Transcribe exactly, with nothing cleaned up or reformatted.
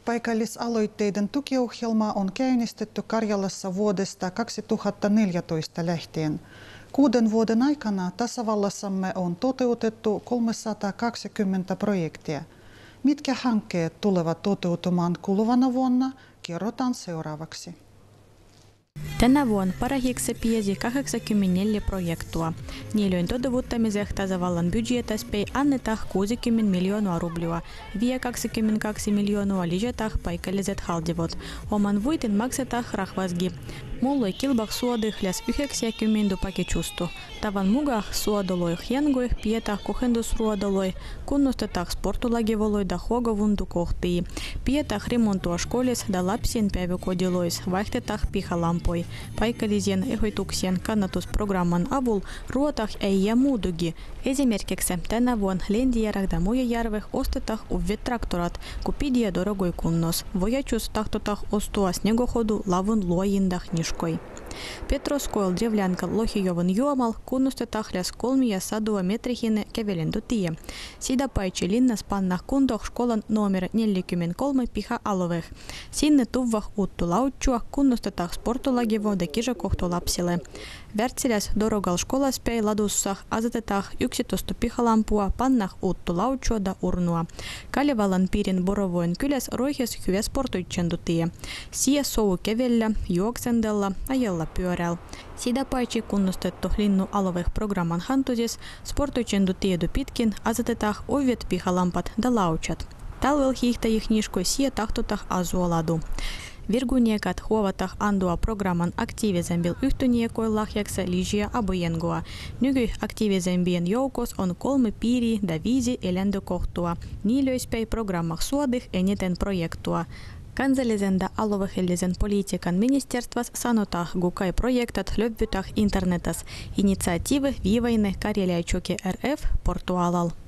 Paikallisaloitteiden tukiohjelma on käynnistetty Karjalassa vuodesta kaksituhattaneljätoista lähtien. Kuuden vuoden aikana tasavallassamme on toteutettu kolmesataakaksikymmentä projektia. Mitkä hankkeet tulevat toteutumaan kuluvana vuonna, kerrotaan seuraavaksi. Tänä vuonna parahiksi piesi kahdeksankymmentäneljä projektua. Niiden toteuttamiseksi tasavallan budjetissa annetaan kuusikymmentä miljoonaa rublua, vielä kaksikymmentäkaksi miljoonaa lisätään paikalliset haldivot. Oman voitin maksetaan rahvasgi. Mulloi kilbak suodihles yhdeksänkymmentä paketjustu. Tavan mukaan suodoloi hiengoih pidetään kohendusruodoloi, kunnostetaan sportulagivoloi da huogovuntukohtia, pidetään remontua skolis da lapsien päiväkodilois, vaihdetaan pihalampoi. Paikallisien ehdotuksien kannatusprogramman avulla ruotaa ei jää muudugi. Esimerkiksi tänä vuonna Lendijärjellä ja Mujajärveh ostetaan uudet traktorat, kun pidie dorogoi kunnos. Vojačus tahtotaan ostua snegohodu lavun luojindah niškoi. Petroskoil Drevljanka Lohijovan juomal kunnostetaan lähes kolmesataa metrihin kävelentotie. Sitä paitsi linnas pannaan kuntoon skolan numero neljäkymmentäkolme piha-alueeh. Sinne tuvah uuttu lautsua kunnostetaan sportulagivo ja kisakohto lapsille. Wärtsiläs Dorogal skolaspäin ladussa asetetaan yksitoista pihalampua, pannaan uuttu lautsua ja urnua. Kaljavallan piirin Borovoin kyläs roihjas hyvä sportoitsentotie. Siellä sou kävellä, juoksendella, ajella pyörällä. Sitä paitsi kunnostettu linnu alueeh programman hantusis sportoitsentotiedu pitkin asetetaan ovet pihalampat ja lautsat. Talvel hiihtäjih niskoi siellä tahtotaan asua ladu. Virguniekat huovataan andua programman aktiivisempil yhtöniekoil lahjaksi liisiä abojengoa. Nyky aktiivisempien joukos on kolme piiriä ja viisi eläintökohtua. Niilöispäin programmah suodih eniten projektua. Kansallisen ja alueellisen politiikan ministerstvas sanotaan, kukai projektat löytyvät internetas. Initsiatiivi viivainen Kareliaičioki R F portuaalalla.